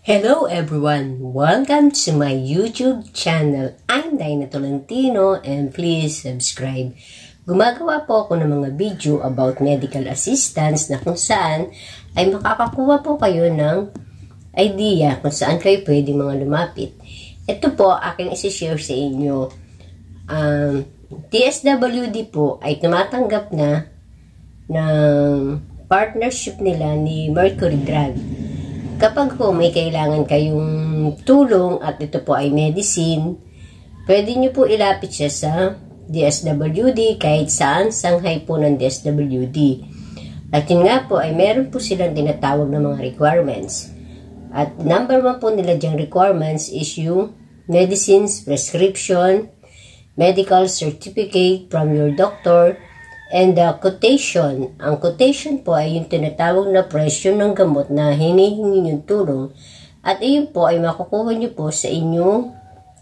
Hello everyone! Welcome to my YouTube channel. I'm Dina Tolentino and please subscribe. Gumagawa po ako ng mga video about medical assistance na kung saan ay makakakuha po kayo ng idea kung saan kayo pwedeng mga lumapit. Ito po aking isi-share sa inyo. DSWD po ay tumatanggap na ng partnership nila ni Mercury Drug. Kapag po may kailangan kayong tulong at ito po ay medicine, pwede nyo po ilapit siya sa DSWD kahit saan sanghay po ng DSWD. At yun nga po ay meron po silang tinatawag na mga requirements. At number 1 po nila dyang requirements is yung medicines, prescription, medical certificate from your doctor, and the quotation. Ang quotation po ay yung tinatawag na presyo ng gamot na hinihingi yung tulong. At iyon po ay makukuha nyo po sa inyong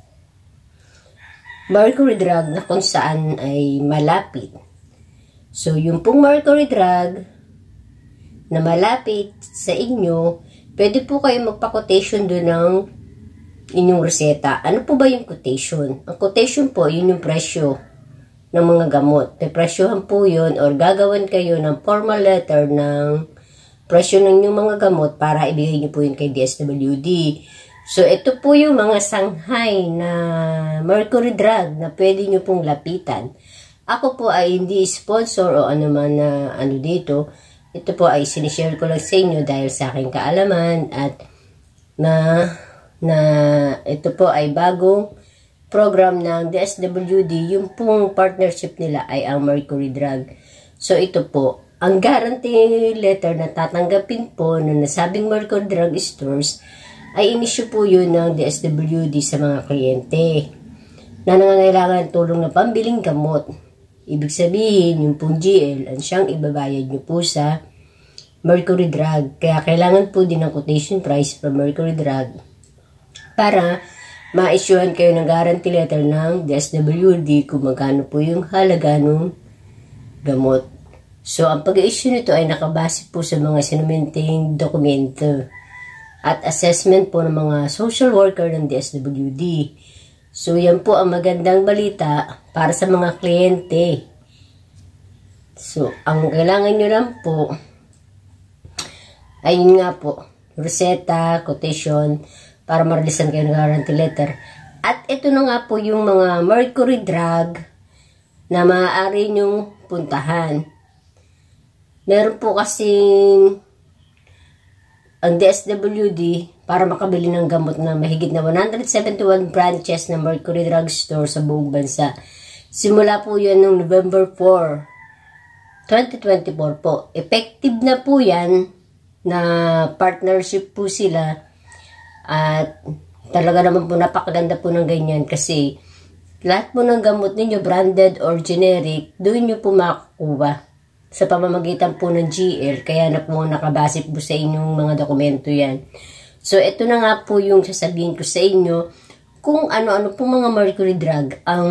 Mercury Drug na kung saan ay malapit. So, yung pong Mercury Drug na malapit sa inyo, pwede po kayo magpa-quotation doon ng inyong reseta. Ano po ba yung quotation? Ang quotation po, yun yung presyo ng mga gamot. Depresyohan po yun or gagawan kayo ng formal letter ng presyo ng inyong mga gamot para ibigay nyo po yun kay DSWD. So, ito po yung mga sanghay na Mercury Drug na pwede nyo pong lapitan. Ako po ay hindi sponsor o ano man na ano dito. Ito po ay sinishare ko lang sa inyo dahil sa aking kaalaman at na ito po ay bagong program ng DSWD, yung pong partnership nila ay ang Mercury Drug. So ito po, ang guarantee letter na tatanggapin po ng nasabing Mercury Drug Stores ay inisyu po yun ng DSWD sa mga kliyente na nangangailangan tulong na pambiling gamot. Ibig sabihin, yung pong GL ang siyang ibabayad nyo po sa Mercury Drug. Kaya kailangan po din ng quotation price from Mercury Drug para ma-issuean kayo ng guarantee letter ng DSWD kung magkano po yung halaga ng gamot. So, ang pag-issue nito ay nakabase po sa mga sinuminting dokumento at assessment po ng mga social worker ng DSWD. So, yan po ang magandang balita para sa mga kliyente. So, ang kailangan nyo lang po ay yun nga po, reseta, quotation, para maralisan kayo ng guarantee letter. At ito na nga po yung mga Mercury Drug na maaari nyong puntahan. Meron po kasing ang DSWD para makabili ng gamot na mahigit na 171 branches ng Mercury Drug Store sa buong bansa. Simula po yan noong November 4, 2024 po. Effective na po yan na partnership po sila. At talaga naman po napakaganda po ng ganyan kasi lahat po ng gamot ninyo branded or generic, doon nyo po makukuha sa pamamagitan po ng GL. Kaya na po nakabase po sa inyong mga dokumento yan. So ito na nga po yung sasabihin ko sa inyo kung ano-ano po mga Mercury Drug ang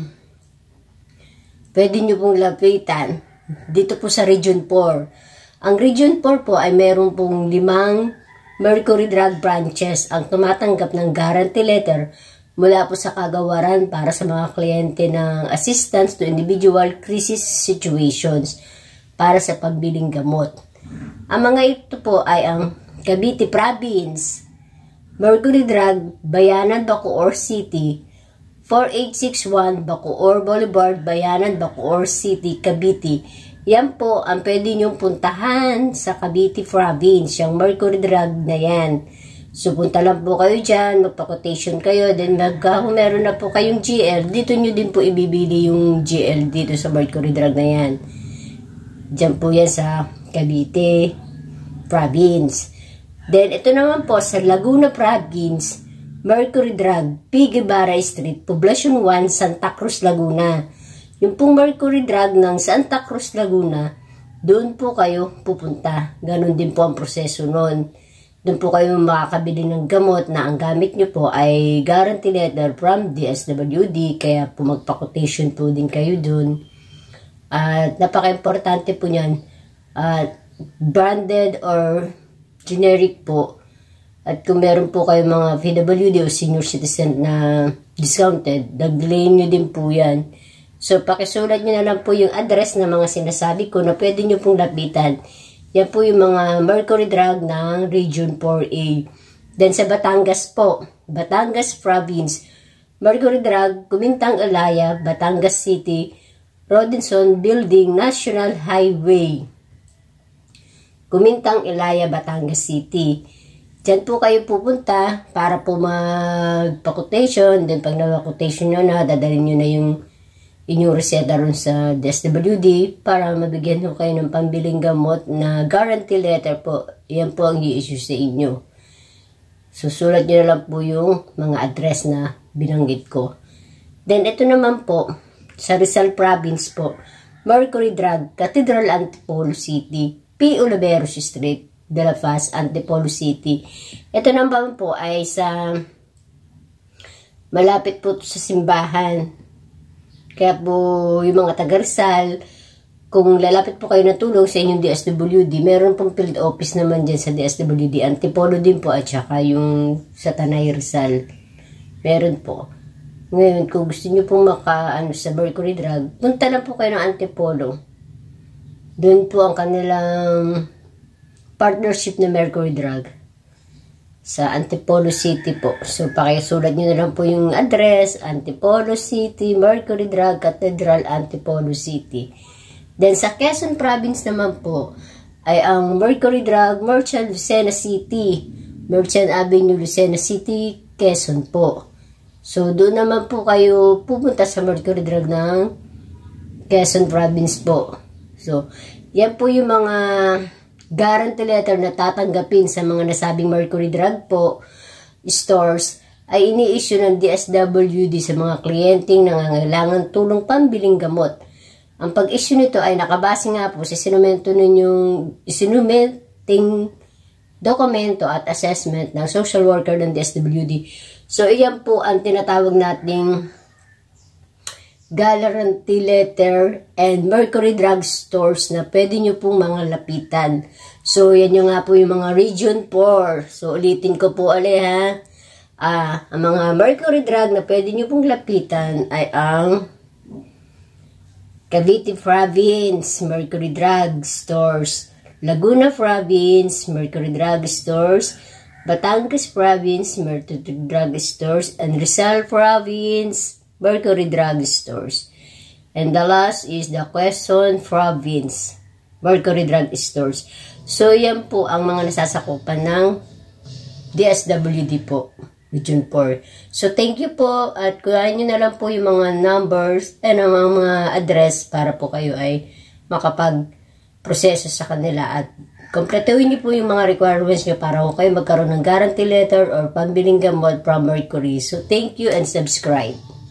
pwede nyo pong lapitan dito po sa Region 4. Ang Region 4 po ay meron pong 5 Mercury Drug branches ang tumatanggap ng guarantee letter mula po sa kagawaran para sa mga kliyente ng assistance to individual crisis situations para sa pagbiling gamot. Ang mga ito po ay ang Cavite Province, Mercury Drug, Bayanan, Bacoor City, 4861 Bacoor Boulevard, Bayanan, Bacoor City, Cavite. Yan po ang pwede nyong puntahan sa Cavite Province, yung Mercury Drug na yan. So, punta lang po kayo dyan, magpa-quotation kayo, then kung meron na po kayong GL, dito nyo din po ibibili yung GL dito sa Mercury Drug na yan. Dyan po yan sa Cavite Province. Then, ito naman po sa Laguna Province, Mercury Drug, P. Guevara Street, Poblacion 1, Santa Cruz, Laguna. Yung pong Mercury Drug ng Santa Cruz, Laguna, doon po kayo pupunta. Ganon din po ang proseso nun. Doon po kayo makakabili ng gamot na ang gamit nyo po ay guarantee letter from DSWD. Kaya po magpa-quotation po din kayo doon. At napaka-importante po yan. Branded or generic po At kung meron po kayo mga PWD o senior citizen na discounted, daglayin nyo din po yan. So, pakisulat nyo na lang po yung address na mga sinasabi ko na pwede nyo pong lapitan. Yan po yung mga Mercury Drug ng Region 4A. Then sa Batangas po, Batangas Province, Mercury Drug, Kumintang Alaya, Batangas City, Robinson Building, National Highway, Kumintang Ilaya, Batangas City. Diyan po kayo pupunta para po magpa-quotation. Then pag nag-quotation nyo na, dadalhin nyo na yung inyong reseta ron sa DSWD para mabigyan nyo kayo ng pambiling gamot na guarantee letter po. Yan po ang i-issue sa inyo. Susulat nyo na lang po yung mga address na binanggit ko. Then ito naman po, sa Rizal Province po, Mercury Drug, Cathedral Antipolo City, P. Oliveros Street, De La Paz, Antipolo City. Ito naman po ay sa malapit po sa simbahan. Kaya po yung mga taga Rizal, kung lalapit po kayo na tulong sa inyong DSWD, meron pong field office naman dyan sa DSWD. Antipolo din po at saka yung sa Tanay Rizal. Meron po. Ngayon, kung gusto nyo pong sa Mercury Drug, punta lang po kayo ng Antipolo. Doon po ang kanilang partnership na Mercury Drug sa Antipolo City po. So, pakisulat nyo na lang po yung address, Antipolo City, Mercury Drug, Cathedral, Antipolo City. Then, sa Quezon Province naman po, ay ang Mercury Drug, Merchant, Lucena City, Merchant Avenue, Lucena City, Quezon po. So, doon naman po kayo pupunta sa Mercury Drug ng Quezon Province po. So, yan po yung mga guarantee letter na tatanggapin sa mga nasabing Mercury Drug po stores ay ini-issue ng DSWD sa mga kliyenteng nangangailangan tulong pambiling gamot. Ang pag-issue nito ay nakabase nga po sa isinumenting dokumento at assessment ng social worker ng DSWD. So, iyan po ang tinatawag nating guarantee letter and Mercury Drug stores na pwede nyo pong mga lapitan. So, yan yung nga po yung mga Region 4. So, ulitin ko po ulit ha. Ang mga Mercury Drug na pwede nyo pong lapitan ay ang Cavite Province, Mercury Drug Stores, Laguna Province, Mercury Drug Stores, Batangas Province, Mercury Drug Stores, and Rizal Province, Mercury Drug Stores. And the last is the Quezon Province, Mercury Drug Stores. So, yan po ang mga nasasakupan ng DSWD po, Region 4. So, thank you po at kuhain nyo na lang po yung mga numbers and mga address para po kayo ay makapag-proseso sa kanila at kompletuhin nyo po yung mga requirements nyo para po kayo magkaroon ng guarantee letter or pambiling gamot from Mercury. So, thank you and subscribe.